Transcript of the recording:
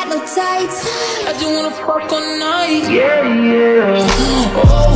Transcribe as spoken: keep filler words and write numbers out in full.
got no tights. I just wanna fuck all night. Yeah, yeah. Oh.